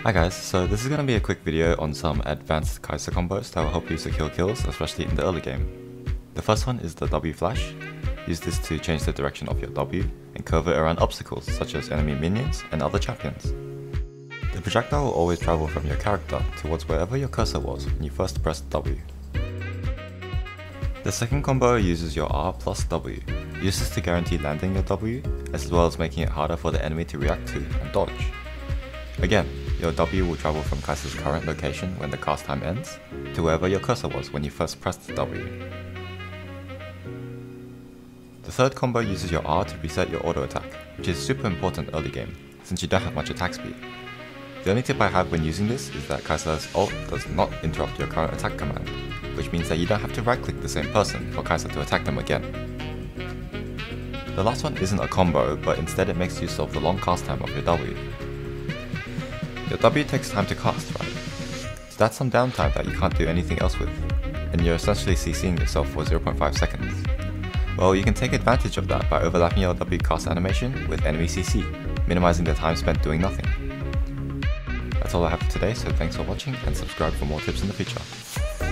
Hi guys, so this is going to be a quick video on some advanced Kai'Sa combos that will help you secure kills, especially in the early game. The first one is the W flash. Use this to change the direction of your W and curve it around obstacles such as enemy minions and other champions. The projectile will always travel from your character towards wherever your cursor was when you first pressed W. The second combo uses your R plus W. Use this to guarantee landing your W, as well as making it harder for the enemy to react to and dodge. Again, your W will travel from Kai'Sa's current location when the cast time ends, to wherever your cursor was when you first pressed W. The third combo uses your R to reset your auto attack, which is super important early game, since you don't have much attack speed. The only tip I have when using this is that Kai'Sa's ult does not interrupt your current attack command, which means that you don't have to right click the same person for Kai'Sa to attack them again. The last one isn't a combo, but instead it makes use of the long cast time of your W. Your W takes time to cast, right? So that's some downtime that you can't do anything else with, and you're essentially CCing yourself for 0.5 seconds. Well, you can take advantage of that by overlapping your W cast animation with enemy CC, minimizing the time spent doing nothing. That's all I have for today, so thanks for watching and subscribe for more tips in the future.